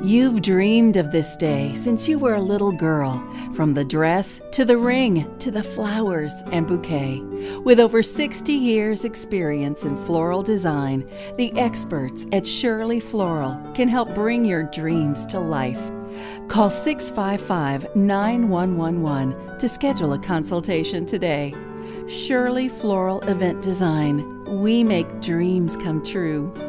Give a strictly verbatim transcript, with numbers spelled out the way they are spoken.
You've dreamed of this day since you were a little girl, from the dress to the ring to the flowers and bouquet. With over sixty years experience in floral design, the experts at Shirley Floral can help bring your dreams to life. Call six five five, nine one one one to schedule a consultation today. Shirley Floral Event Design. We make dreams come true.